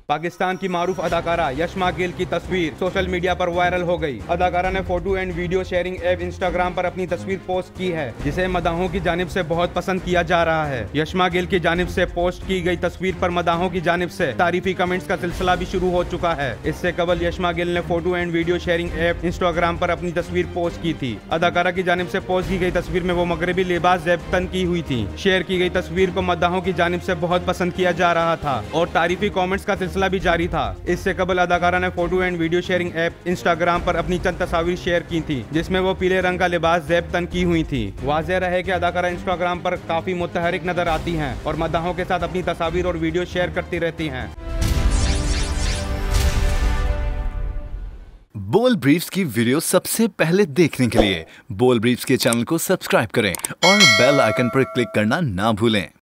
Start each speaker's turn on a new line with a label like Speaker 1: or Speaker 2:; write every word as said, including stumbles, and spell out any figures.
Speaker 1: पाकिस्तान की मारूफ अदाकारा यशमा गिल की तस्वीर सोशल मीडिया पर वायरल हो गई। अदाकारा ने photo and video sharing app Instagram पर अपनी तस्वीर पोस्ट की है, जिसे मदाहों की जानिब से बहुत पसंद किया जा रहा है। यशमा गिल की जानिब से पोस्ट की गई तस्वीर पर मदाहों की जानिब से तारीफी कमेंट्स का सिलसिला भी शुरू हो चुका है। इससे कबल यशमा गिल ने photo and video sharing app Instagram पर अपनी तस्वीर पोस्ट की थी। अदाकारा की जानिब से पोस्ट की गई तस्वीर में वो मगरबी लिबास ज़ेबतन की हुई थी। शेयर की गई तस्वीर को मदाहों की जानिब से बहुत पसंद किया जा रहा था और तारीफी कमेंट्स का सिलसिला भी जारी था। इससे कबल अदाकारा ने photo and video sharing app Instagram पर अपनी चंद तस्वीर शेयर की थी, जिसमें वो पीले रंग का लिबास ज़ेबतन की हुई थी। वाज़ेह रहे कि अदाकारा इंस्टाग्राम पर काफी मुतहरिक नजर आती हैं और मदाहों के साथ अपनी तस्वीर और वीडियो शेयर करती रहती हैं।
Speaker 2: बोल ब्रीफ्स की वीडियो सबसे पहले देखने के लिए बोल ब्रीफ्स के चैनल को सब्सक्राइब करें और बेल आइकन पर क्लिक करना ना भूलें।